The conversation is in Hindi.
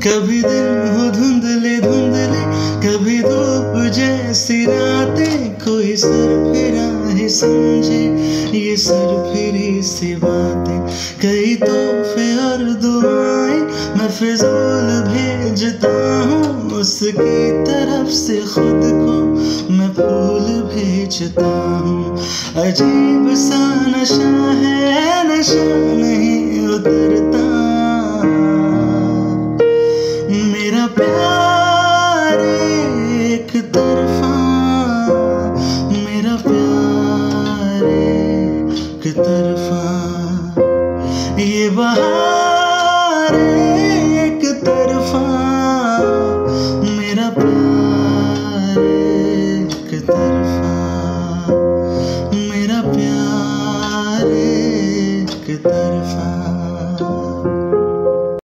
कभी दिन हो धुंधले धुंधले, कभी धूप जैसी रातें, कोई सरफिरा ही समझे ये सरफिरी सी बातें। कई तोहफे और दुआएं मैं फिजूल भेजता हूँ, उसकी तरफ से खुद को मैं फूल भेजता हूँ। अजीब सा नशा है, नशा नहीं उतरता, मेरा प्यार एक तरफा, मेरा प्यार एक तरफा। ये बहार